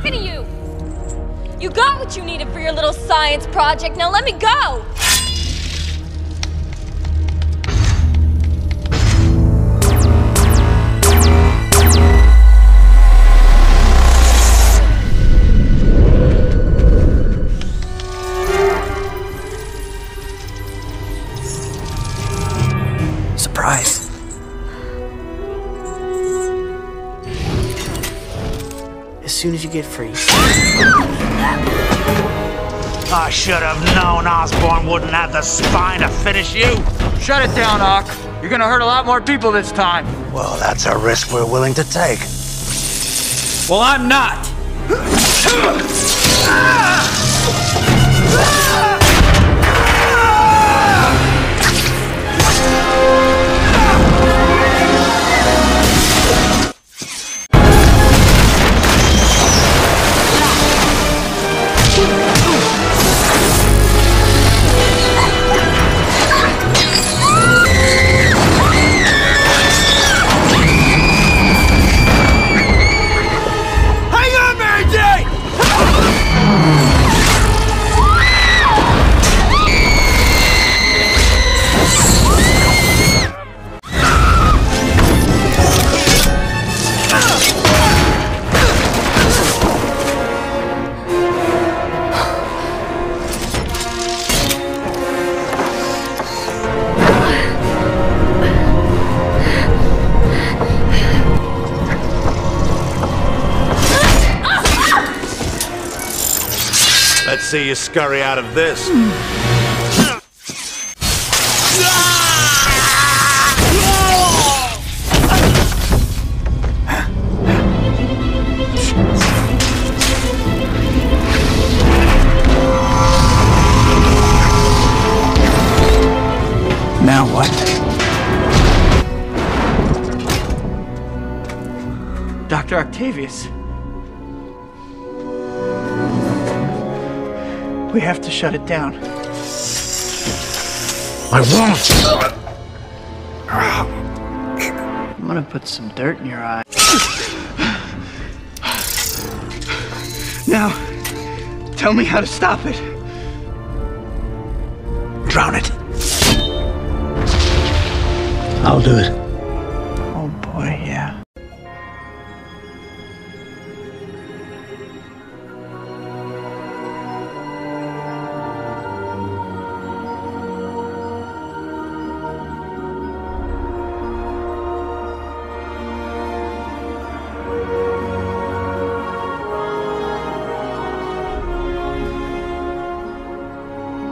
talking to you! You got what you needed for your little science project, now let me go! Surprise. As soon as you get free. I should have known Osborn wouldn't have the spine to finish you. Shut it down, Ock. You're gonna hurt a lot more people this time. Well, that's a risk we're willing to take. Well, I'm not. Let's see you scurry out of this. Now what? Dr. Octavius. We have to shut it down. I won't! I'm gonna put some dirt in your eye. Now, tell me how to stop it. Drown it. I'll do it. Oh boy, yeah.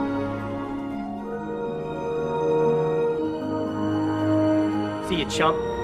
See you, chump.